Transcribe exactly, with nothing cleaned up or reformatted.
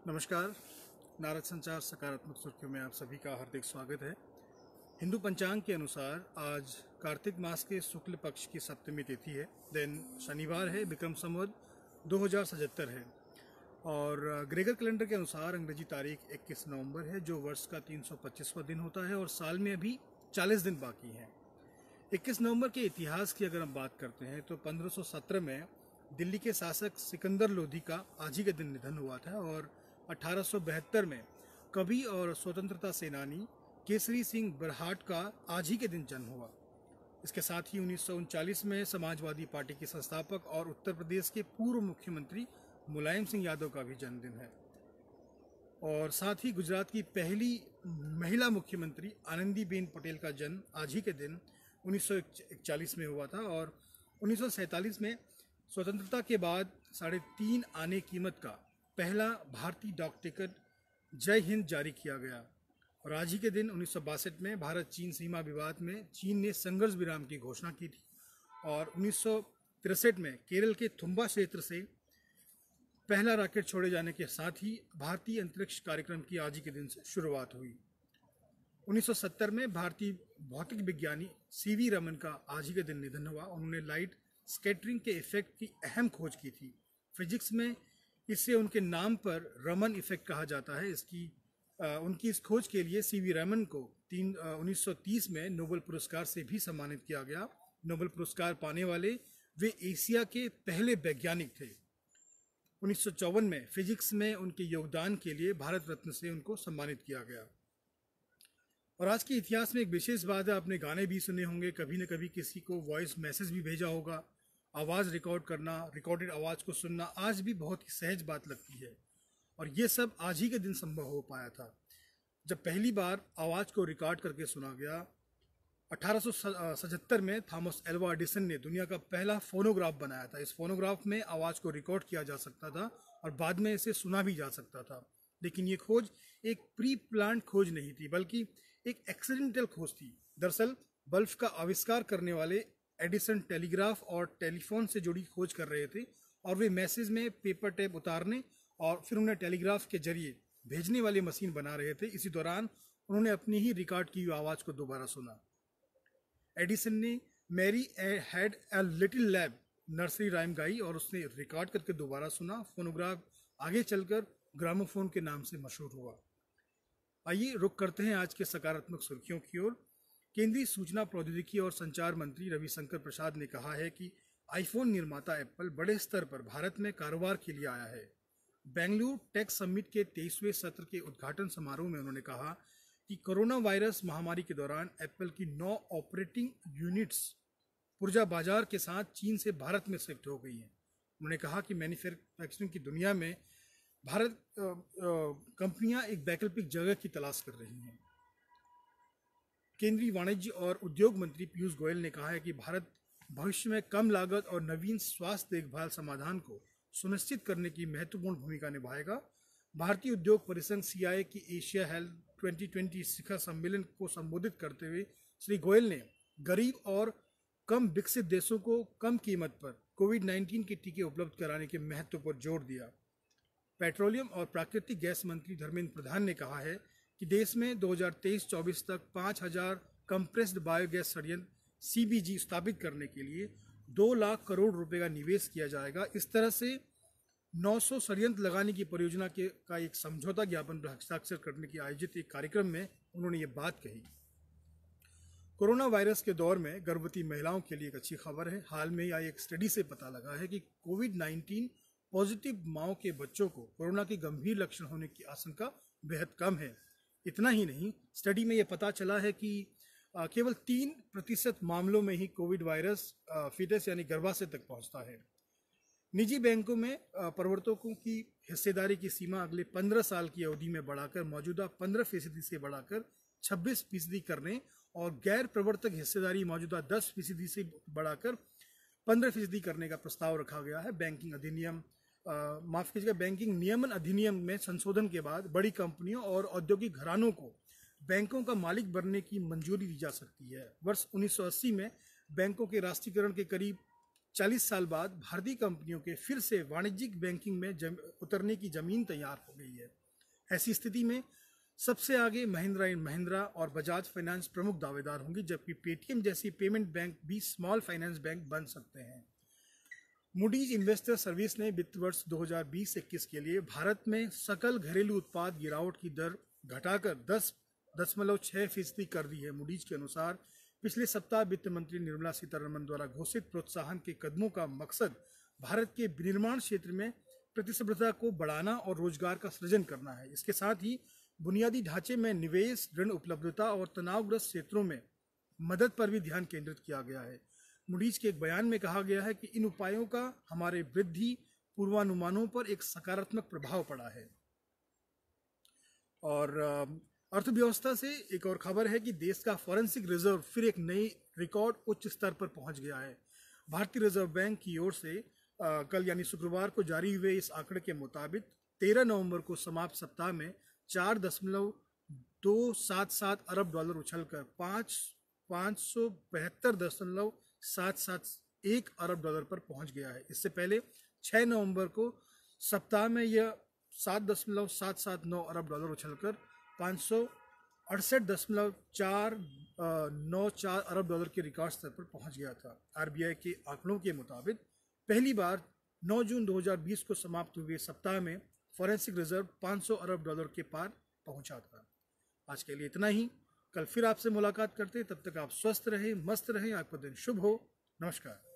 नमस्कार। नारद संचार सकारात्मक सुर्खियों में आप सभी का हार्दिक स्वागत है। हिंदू पंचांग के अनुसार आज कार्तिक मास के शुक्ल पक्ष की सप्तमी तिथि है। दिन शनिवार है, विक्रम संवत दो हज़ार सतहत्तर है और ग्रेगर कैलेंडर के अनुसार अंग्रेजी तारीख इक्कीस नवंबर है, जो वर्ष का तीन सौ पच्चीसवां दिन होता है और साल में अभी चालीस दिन बाकी हैं। इक्कीस नवंबर के इतिहास की अगर हम बात करते हैं तो पंद्रह सौ सत्रह में दिल्ली के शासक सिकंदर लोधी का आज ही के दिन निधन हुआ था और अठारह सौ बहत्तर में कवि और स्वतंत्रता सेनानी केसरी सिंह बरहाट का आज ही के दिन जन्म हुआ। इसके साथ ही उन्नीस सौ उनचालीस में समाजवादी पार्टी के संस्थापक और उत्तर प्रदेश के पूर्व मुख्यमंत्री मुलायम सिंह यादव का भी जन्मदिन है। और साथ ही गुजरात की पहली महिला मुख्यमंत्री आनंदीबेन पटेल का जन्म आज ही के दिन उन्नीस सौ इकतालीस में हुआ था और उन्नीस सौ सैंतालीस में स्वतंत्रता के बाद साढ़े तीन आने कीमत का पहला भारतीय डाक टिकट जय हिंद जारी किया गया। और आज ही के दिन उन्नीस सौ बासठ में भारत चीन सीमा विवाद में चीन ने संघर्ष विराम की घोषणा की थी और उन्नीस सौ तिरसठ में केरल के थुम्बा क्षेत्र से पहला रॉकेट छोड़े जाने के साथ ही भारतीय अंतरिक्ष कार्यक्रम की आज ही के दिन से शुरुआत हुई। उन्नीस सौ सत्तर में भारतीय भौतिक विज्ञानी सी वी रमन का आज ही के दिन निधन हुआ। उन्होंने लाइट स्कैटरिंग के इफेक्ट की अहम खोज की थी। फिजिक्स में इससे उनके नाम पर रमन इफेक्ट कहा जाता है। इसकी आ, उनकी इस खोज के लिए सी वी रमन को तीन उन्नीस सौ तीस में नोबेल पुरस्कार से भी सम्मानित किया गया। नोबेल पुरस्कार पाने वाले वे एशिया के पहले वैज्ञानिक थे। उन्नीस सौ चौवन में फिजिक्स में उनके योगदान के लिए भारत रत्न से उनको सम्मानित किया गया। और आज के इतिहास में एक विशेष बात है, आपने गाने भी सुने होंगे, कभी न कभी किसी को वॉइस मैसेज भी भेजा होगा। आवाज़ रिकॉर्ड करना, रिकॉर्डेड आवाज़ को सुनना आज भी बहुत ही सहज बात लगती है और ये सब आज ही के दिन संभव हो पाया था जब पहली बार आवाज़ को रिकॉर्ड करके सुना गया। अठारह सौ सतहत्तर में थॉमस एल्वा एडिसन ने दुनिया का पहला फोनोग्राफ बनाया था। इस फोनोग्राफ में आवाज़ को रिकॉर्ड किया जा सकता था और बाद में इसे सुना भी जा सकता था। लेकिन ये खोज एक प्री प्लान्ड खोज नहीं थी, बल्कि एक एक्सीडेंटल खोज थी। दरअसल बल्ब का आविष्कार करने वाले एडिसन टेलीग्राफ और टेलीफोन से जुड़ी खोज कर रहे थे और वे मैसेज में पेपर टेप उतारने और फिर उन्हें टेलीग्राफ के जरिए भेजने वाली मशीन बना रहे थे। इसी दौरान उन्होंने अपनी ही रिकॉर्ड की हुई आवाज़ को दोबारा सुना। एडिसन ने Mary had a little lamb nursery rhyme गाई और उसने रिकॉर्ड करके दोबारा सुना। फोनोग्राफ आगे चलकर ग्रामोफोन के नाम से मशहूर हुआ। आइए रुक करते हैं आज के सकारात्मक सुर्खियों की ओर। केंद्रीय सूचना प्रौद्योगिकी और संचार मंत्री रविशंकर प्रसाद ने कहा है कि आईफोन निर्माता एप्पल बड़े स्तर पर भारत में कारोबार के लिए आया है। बेंगलुरु टेक समिट के तेईसवें सत्र के उद्घाटन समारोह में उन्होंने कहा कि कोरोना वायरस महामारी के दौरान एप्पल की नौ ऑपरेटिंग यूनिट्स पुर्जा बाजार के साथ चीन से भारत में शिफ्ट हो गई हैं। उन्होंने कहा कि मैन्युफैक्चरिंग की दुनिया में भारत कंपनियां एक वैकल्पिक जगह की तलाश कर रही हैं। केंद्रीय वाणिज्य और उद्योग मंत्री पीयूष गोयल ने कहा है कि भारत भविष्य में कम लागत और नवीन स्वास्थ्य देखभाल समाधान को सुनिश्चित करने की महत्वपूर्ण भूमिका निभाएगा। भारतीय उद्योग परिसंघ सी आई आई की एशिया हेल्थ ट्वेंटी ट्वेंटी शिखर सम्मेलन को संबोधित करते हुए श्री गोयल ने गरीब और कम विकसित देशों को कम कीमत पर कोविड नाइन्टीन के टीके उपलब्ध कराने के महत्व पर जोर दिया। पेट्रोलियम और प्राकृतिक गैस मंत्री धर्मेंद्र प्रधान ने कहा है कि देश में दो हज़ार तेईस चौबीस तक पाँच हज़ार कंप्रेस्ड बायोगैस संयंत्र सी बी जी स्थापित करने के लिए दो लाख करोड़ रुपए का निवेश किया जाएगा। इस तरह से नौ सौ संयंत्र लगाने की परियोजना के का एक समझौता ज्ञापन पर हस्ताक्षर करने की आयोजित एक कार्यक्रम में उन्होंने ये बात कही। कोरोना वायरस के दौर में गर्भवती महिलाओं के लिए एक अच्छी खबर है। हाल में आई एक स्टडी से पता लगा है कि कोविड नाइन्टीन पॉजिटिव माओ के बच्चों को कोरोना के गंभीर लक्षण होने की आशंका बेहद कम है। इतना ही नहीं, स्टडी में यह पता चला है कि केवल तीन प्रतिशत मामलों में ही कोविड वायरस फीटस यानी गर्भाशय तक पहुंचता है। निजी बैंकों में प्रवर्तकों की हिस्सेदारी की सीमा अगले पंद्रह साल की अवधि में बढ़ाकर मौजूदा पंद्रह फीसदी से बढ़ाकर छब्बीस फीसदी करने और गैर प्रवर्तक हिस्सेदारी मौजूदा दस फीसदी से बढ़ाकर पंद्रह फीसदी करने का प्रस्ताव रखा गया है। बैंकिंग अधिनियम माफ कीजिएगा बैंकिंग नियमन अधिनियम में संशोधन के बाद बड़ी कंपनियों और औद्योगिक घरानों को बैंकों का मालिक बनने की मंजूरी दी जा सकती है। वर्ष उन्नीस सौ अस्सी में बैंकों के राष्ट्रीयकरण के करीब चालीस साल बाद भारतीय कंपनियों के फिर से वाणिज्यिक बैंकिंग में जम, उतरने की जमीन तैयार हो गई है। ऐसी स्थिति में सबसे आगे महिंद्रा एंड महिंद्रा और बजाज फाइनेंस प्रमुख दावेदार होंगी, जबकि पेटीएम जैसी पेमेंट बैंक भी स्मॉल फाइनेंस बैंक बन सकते हैं। मूडीज इन्वेस्टर सर्विस ने वित्त वर्ष दो हज़ार बीस इक्कीस के लिए भारत में सकल घरेलू उत्पाद गिरावट की दर घटाकर दस दशमलव छः फीसदी कर दी है। मूडीज के अनुसार पिछले सप्ताह वित्त मंत्री निर्मला सीतारमण द्वारा घोषित प्रोत्साहन के कदमों का मकसद भारत के विनिर्माण क्षेत्र में प्रतिस्पर्धा को बढ़ाना और रोजगार का सृजन करना है। इसके साथ ही बुनियादी ढांचे में निवेश, ऋण उपलब्धता और तनावग्रस्त क्षेत्रों में मदद पर भी ध्यान केंद्रित किया गया है। मूडीज के एक बयान में कहा गया है कि इन उपायों का हमारे वृद्धि पूर्वानुमानों पर एक सकारात्मक प्रभाव पड़ा है। और अर्थव्यवस्था से एक और खबर है कि देश का फॉरेंसिक रिजर्व फिर एक नई रिकॉर्ड उच्च स्तर पर पहुंच गया है। भारतीय रिजर्व बैंक की ओर से आ, कल यानी शुक्रवार को जारी हुए इस आंकड़े के मुताबिक तेरह नवंबर को समाप्त सप्ताह में चार दशमलव दो सात सात अरब डॉलर उछलकर पाँच पाँच सौ बहत्तर दशमलव सात सात एक अरब डॉलर पर पहुंच गया है। इससे पहले छः नवंबर को सप्ताह में यह सात दशमलव सात सात नौ अरब डॉलर उछलकर पाँच सौ अड़सठ दशमलव चार नौ चार अरब डॉलर के रिकॉर्ड स्तर पर पहुंच गया था। आरबीआई के आंकड़ों के मुताबिक पहली बार नौ जून दो हज़ार बीस को समाप्त हुए सप्ताह में फॉरेंसिक रिजर्व पाँच सौ अरब डॉलर के पार पहुंचा था। आज के लिए इतना ही। कल फिर आपसे मुलाकात करते, तब तक आप स्वस्थ रहें, मस्त रहें, आपका दिन शुभ हो। नमस्कार।